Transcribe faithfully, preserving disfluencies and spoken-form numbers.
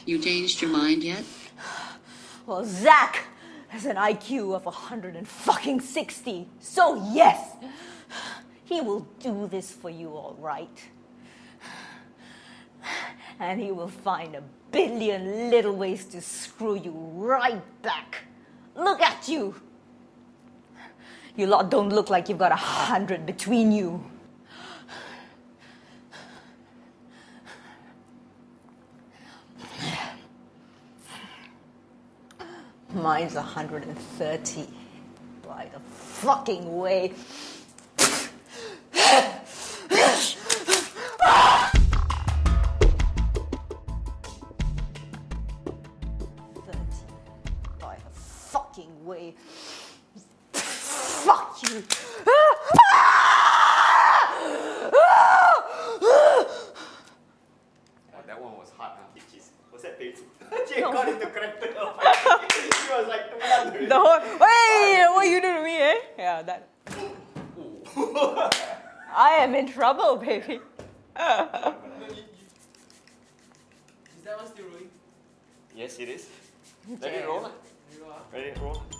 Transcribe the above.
You changed your mind yet? Well, Zach has an I Q of one hundred fucking sixty. So yes, he will do this for you all right. And he will find a billion little ways to screw you right back. Look at you. You lot don't look like you've got a hundred between you. Mine's one hundred thirty. By the fucking way. Way. Fuck you. Oh, that one was hard, huh? Was that painful? She No. got into character. She was like, the whole, hey, what you do to me, eh? Yeah, that. I am in trouble, baby. Is that one still rolling? Yes, it is. Let it roll. Let it roll.